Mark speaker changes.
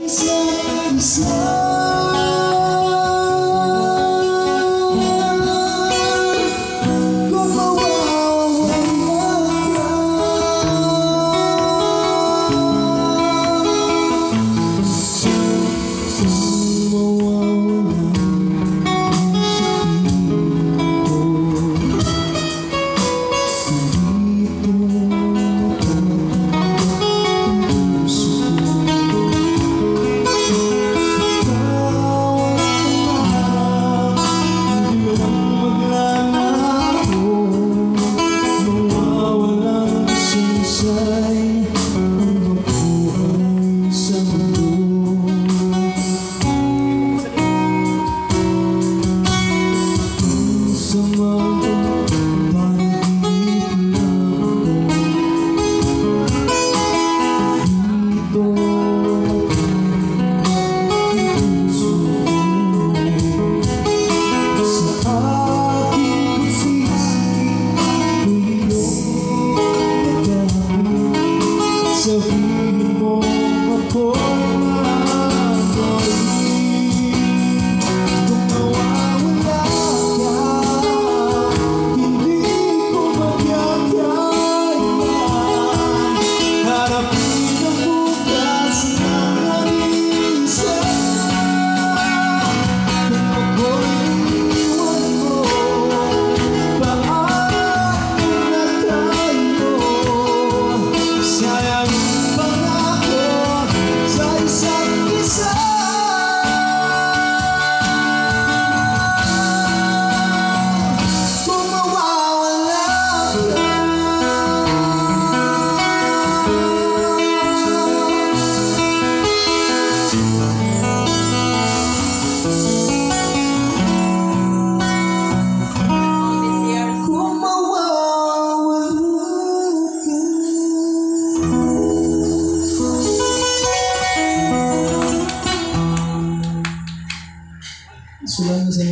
Speaker 1: isa't isa. Sabihin mo ako kung mawawala ka, hindi ko magkakailan harapin ang bukas ng nag-iisa. Kung ako'y iniwan mo, paano na tayo? Sayang Selamat